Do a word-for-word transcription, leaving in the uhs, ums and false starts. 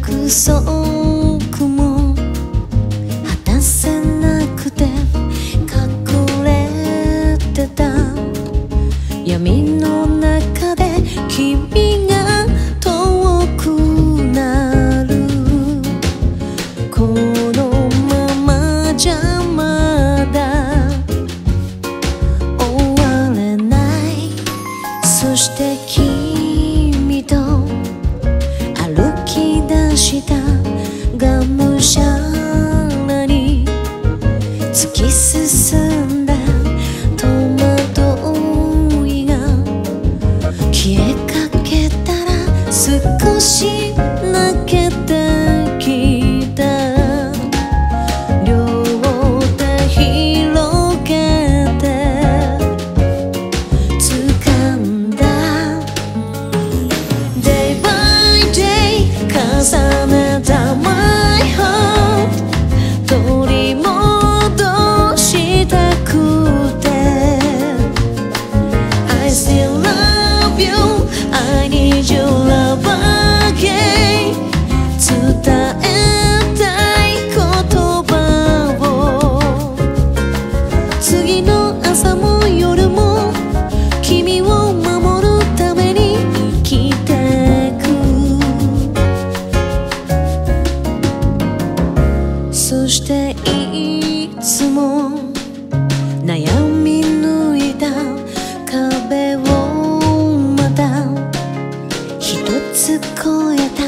約束も果たせなくて隠れてた闇の中で君が遠くなる。このままじゃまだ終われない。そして君と歩き出したがむしゃらに突き進んだ戸惑いが消えかけたら少し泣けてきた。両手広げて掴んだ Day by day 重ねた My heart 取り戻したくて I still love you I need your love again 伝えたい言葉を次の朝も夜も君を守るために生きてく。そしていつも悩み抜いた壁をまた一つ越えた